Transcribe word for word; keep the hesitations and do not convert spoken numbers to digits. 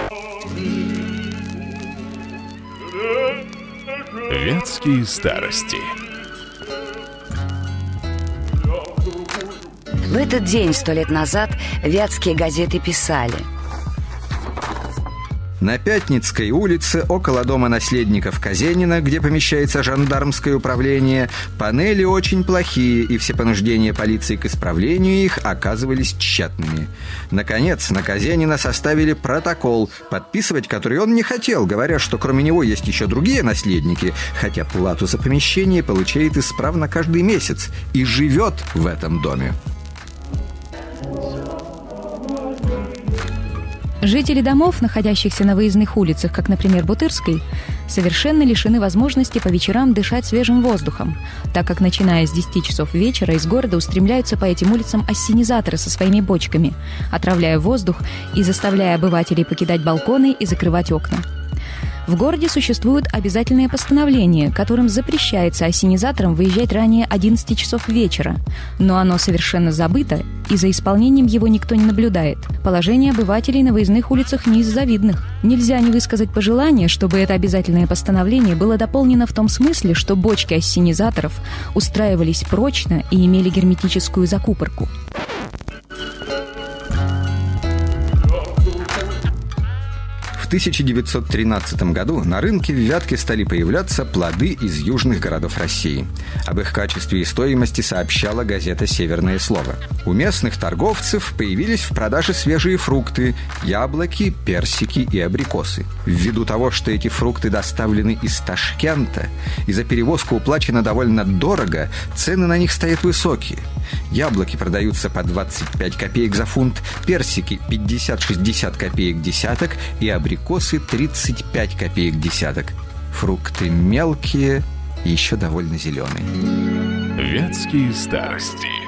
Вятские старости. В этот день, сто лет назад, вятские газеты писали: на Пятницкой улице, около дома наследников Казенина, где помещается жандармское управление, панели очень плохие, и все понуждения полиции к исправлению их оказывались тщетными. Наконец, на Казенина составили протокол, подписывать который он не хотел, говоря, что кроме него есть еще другие наследники, хотя плату за помещение получает исправно каждый месяц и живет в этом доме. Жители домов, находящихся на выездных улицах, как, например, Бутырской, совершенно лишены возможности по вечерам дышать свежим воздухом, так как, начиная с десяти часов вечера, из города устремляются по этим улицам ассенизаторы со своими бочками, отравляя воздух и заставляя обывателей покидать балконы и закрывать окна. В городе существует обязательное постановление, которым запрещается ассенизаторам выезжать ранее одиннадцати часов вечера, но оно совершенно забыто, и за исполнением его никто не наблюдает. Положение обывателей на выездных улицах не из завидных. Нельзя не высказать пожелание, чтобы это обязательное постановление было дополнено в том смысле, что бочки ассенизаторов устраивались прочно и имели герметическую закупорку. В тысяча девятьсот тринадцатом году на рынке в Вятке стали появляться плоды из южных городов России. Об их качестве и стоимости сообщала газета «Северное слово». У местных торговцев появились в продаже свежие фрукты – яблоки, персики и абрикосы. Ввиду того, что эти фрукты доставлены из Ташкента и за перевозку уплачено довольно дорого, цены на них стоят высокие. Яблоки продаются по двадцать пять копеек за фунт, персики – пятьдесят-шестьдесят копеек десяток и абрикосы – тридцать пять копеек десяток. Фрукты мелкие и еще довольно зеленые. Вятские старости.